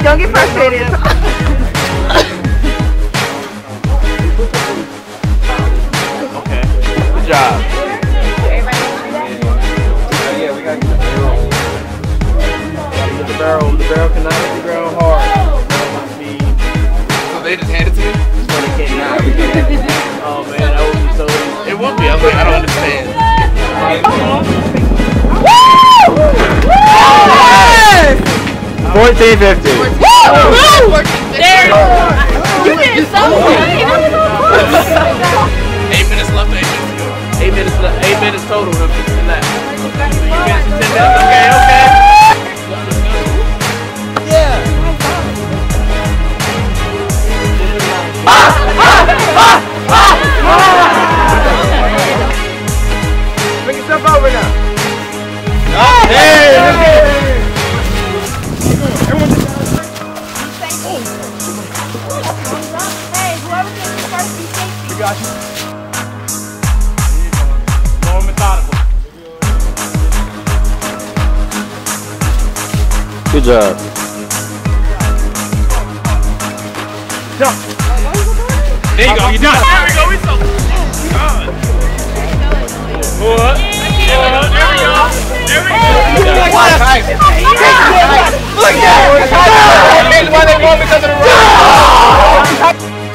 Don't get frustrated. Okay. Good job. Yeah, we gotta get the barrel. Get the barrel. The barrel cannot hit the ground hard. So they just handed it to me? So they cannot. Oh man, that would be so easy. It would be. I was like, I don't understand. Yes! 1450. Woo! There you did so good. 8 minutes left, 8 minutes to go. 8 minutes left. 8 minutes total. So you get 10 minutes. Okay, okay. Yeah. Bring yourself over now. Hey! Everyone just... Hey, whoever gets the first, be safety. We got you. More methodical. Good job. Jump. There you go. You're done. There we go. We so good. What? There we go. There we go. Look at that. That's why they won because of the run.